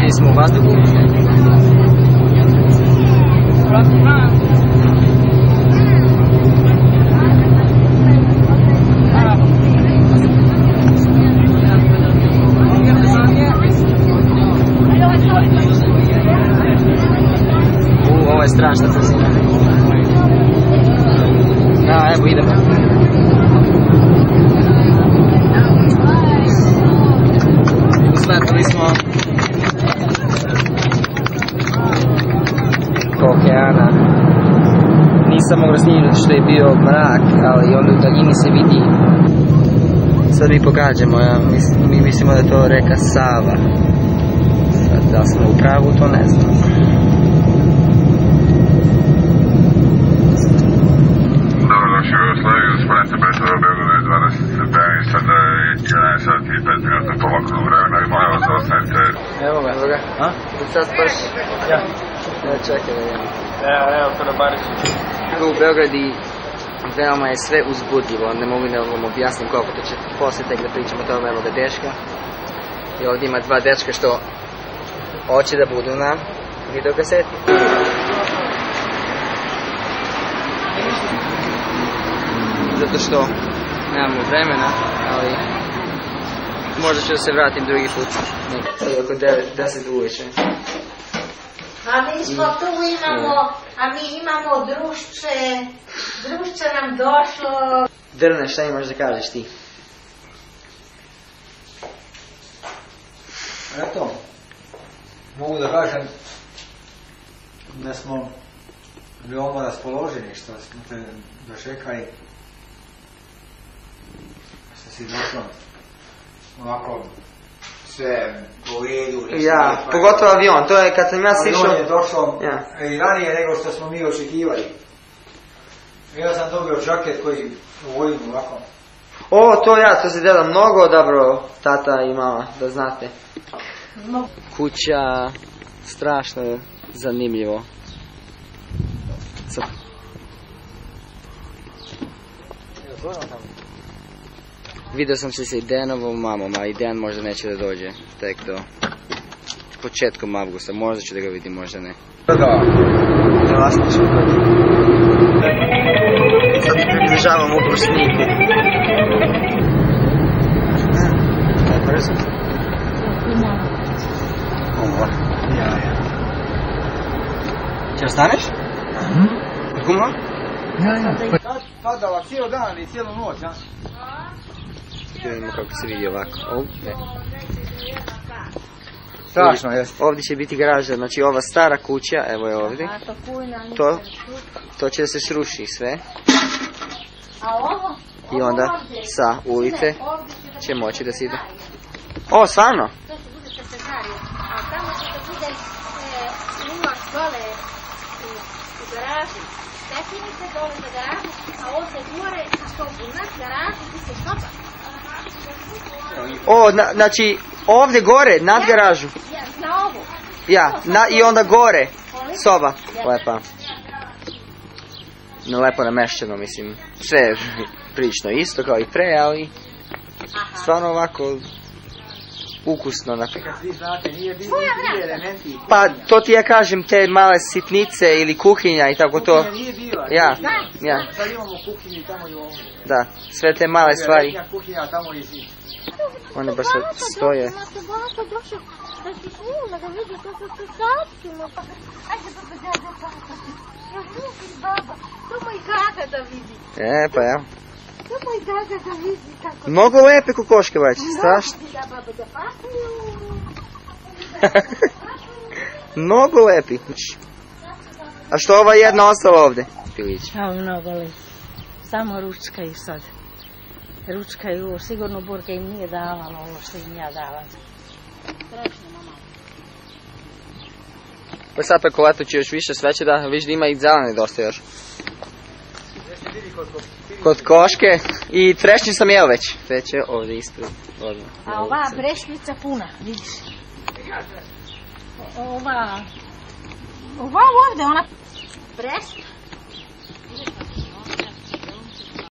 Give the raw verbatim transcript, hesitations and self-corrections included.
Mi smo u vazduhu. U, ovo je strašna brzina. Da, evo idemo. Usletili smo okeana. Nisam mogao snimiti što je bio mrak, ali onda u daljini se vidi. Sad mi pogađamo, ja, mi mislimo da je to reka Sava. Sad, da smo u pravu, to ne znam. Dobrodošli u Jugoslaviju, usporedite Beograda u Beogradu dvadeset stepeni, sada je jedanaest sati i pet minuta po lokalnom vremenu i molim vas da ostanete. Evo ga, evo ga. A? Sad baš... Ja. Ja, čekaj da idem. Evo, evo, kada Bariću. U Beogradi veoma je sve uzbudljivo, ne mogu da vam objasnim koliko, to će poslije tek da pričamo o tome, evo ga dečka. I ovdje ima dva dečka što hoće da budu na videokaseti. Zato što nemamo vremena, ali možda ću da se vratim drugi put. Nekako oko deset uveče. A mi smo tu imamo, a mi imamo drušče, drušće nam došlo. Drne, šta imaš da kažeš ti? Eto, mogu da kažem da smo veoma raspoloženi što smo te dočekali, što si došlo ovako sve u redu. Ja, pogotovo avion, to je kad sam ja sišao... Avion je došlo ja. i ranije nego što smo mi očekivali. Ja sam dobio džaket koji uvojim ovako. O, to ja, to se dela mnogo dobro, tata i mama, da znate. Kuća, strašno zanimljivo. Vidio sam se sa Idenovom mamom, a Iden možda neće da dođe tek do početkom avgusta, možda ću da ga vidim, možda ne. Da. Elastično. Sad približavamo u brusniku. Ne, brzo. Ovo. Ja, ja. Če ostaneš? Mhm. Od guma? Ja, ja. Padala cijelo dan ili cijelu noć, ja? Vidimo kako se vidi ovako. O, ne. Strašno jeste. Ovdje će biti garaža, znači ova stara kuća, evo je ovdje. To, to će da se sruši sve. I onda sa ulice će moći da se ide. O, stvarno? To će bude cafetarija, a tamo će da bude ulaz dole u garaži. Stepenice dole za garažu, a ovdje gore, ako nad garažu, ti se soba. O, na, znači ovdje gore, nad garažu. Ja, na ovu. Ja, na, i onda gore, soba. Lepa. No, lepo namešćeno, mislim. Sve je prilično isto kao i pre, ali stvarno ovako ukusno. Vi znate, nije bilo elementi. Pa, to ti ja kažem, te male sitnice ili kuhinja i tako to. Kuhinja nije bila. Ja, ja. Sad imamo kuhinju tamo i ovdje. Da, sve te male stvari. Kuhinja tamo i zid. One baš stoje. Imate baka došao da ti snima, da vidi kako se sačimo. Ajde, baba, dada, baba. Ja vidim, baba. To moj gaga da vidi. E, pa evo. To moj gaga da vidi kako... Mnogo lepe kokoške, već, strašno. Da, baba, da pasaju. Mnogo lepi. A što ova jedna ostala ovdje? Pilić. A mnogo lepi. Samo ručkaju sad. Ručkaju, sigurno Burka im nije davala ovo što im ja davam. Strašno, mama. Pa sad preko leta će još više sveće da viš da ima i zelene dosta još. Kod koške i trešnju sam jeo već. Već je ovdje ispred. A ova brešnica puna, vidiš. Ova... Ova ovdje, ona... Brešnica.